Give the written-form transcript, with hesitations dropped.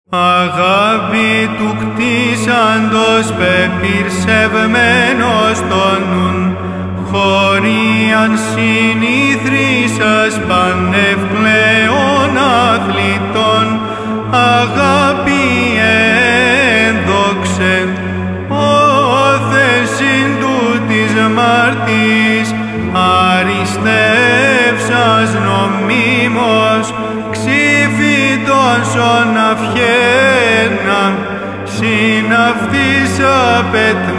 Αγάπη του κτίσαντος πεπυρσευμένος τον νουν, χωρίαν συνήθρησας πανευκλαίων αθλητών, αγάπη ένδοξε, όθεσιν τούτης μαρτής, αριστεύσας νομίμως, ξύφητος ον αυχένα, συν αυτής απετμένος,